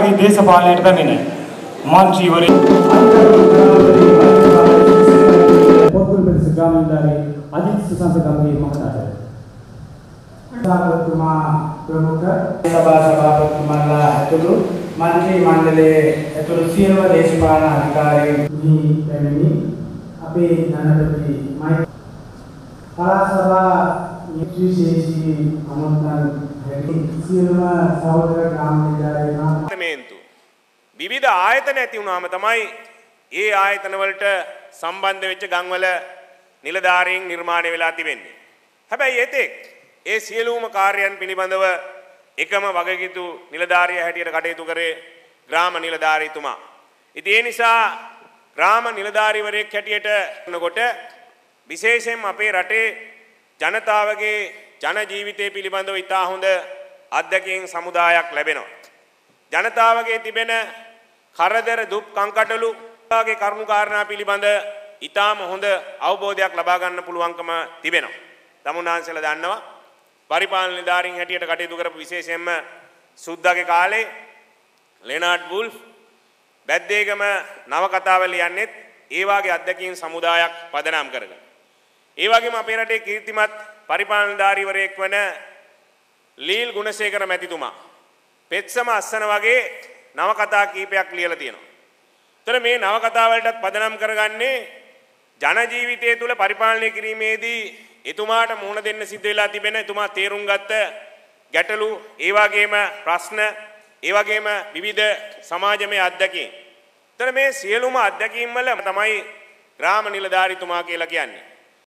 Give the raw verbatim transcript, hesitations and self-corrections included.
නිලධාරී දේශපාලනයට පැමිණ මන්ත්‍රීවරේ පොත්ගුල් පෙරස ග්‍රාමීණධාරී අජිත් සුසංස ගම්බීර මහතාට සභාපතිතුමා ප්‍රමුඛ සභා සභාපතිතුමාලා ඇතුළු මන්ත්‍රී මණ්ඩලයේ ඇතුළු සියලුම දේශපාලන අධිකාරීන් මේ පැමිණි අපේ ධනපති මයි පළාත් සභා විශේෂී අනුමතන හැකි සියලුම සහෝදර ග්‍රාමීණධාරීන් විවිධ ආයතන ඇති වුණාම තමයි ඒ ආයතන වලට සම්බන්ධ වෙච්ච ගම්වල නිලධාරීන් නිර්මාණය වෙලා තිබෙන්නේ. හැබැයි ඒතෙක් ඒ සියලුම කාර්යයන් පිළිබඳව එකම වගකීතු නිලධාරිය හැටියට කටයුතු කරේ ග්‍රාම නිලධාරීතුමා. ඉතින් ඒ නිසා ග්‍රාම නිලධාරීවරයෙක් හැටියට කරනකොට විශේෂයෙන්ම අපේ රටේ ජනතාවගේ ජන ජීවිතය පිළිබඳව ඉතා හොඳ අත්දැකීම් සමුදායක් ලැබෙනවා. ජනතාවගේ තිබෙන කරදර දුක් කංකටොළු වාගේ කරුණු කාරණා පිළිබඳ ඊටාම හොඳ අවබෝධයක් ලබා ගන්න පුළුවන්කම තිබෙනවා. තමුන්නාන්සලා දන්නවා පරිපාලන නිලධාරීන් හැටියට කටයුතු කරපු විශේෂයෙන්ම සුද්දාගේ කාලේ ලෙනාඩ් වුල්ෆ් බැද්දේගම නවකතාවල යන්නේත් ඒ වාගේ අත්දැකීම් සමුදායක් පදනම් කරගෙන. ඒ වගේම අපේ රටේ කීර්තිමත් පරිපාලන නිලධාරීවරයෙක් වන ලීල් ගුණසේකර මැතිතුමා පෙත්සම අස්සන වගේ නවකතා කීපයක් ලියලා තියෙනවා. ඒතර මේ නවකතා වලටත් පදනම් කරගන්නේ ජන ජීවිතය තුළ පරිපාලනය කිරීමේදී එතුමාට මුහුණ දෙන්න සිද්ධ වෙලා තිබෙන එතුමා තේරුම් ගත්ත ගැටලු, ඒ වගේම ප්‍රශ්න, ඒ වගේම විවිධ සමාජමය අත්දැකීම්. ඒතර මේ සියලුම අත්දැකීම් වල තමයි ග්‍රාම නිලධාරීතුමා කියලා කියන්නේ.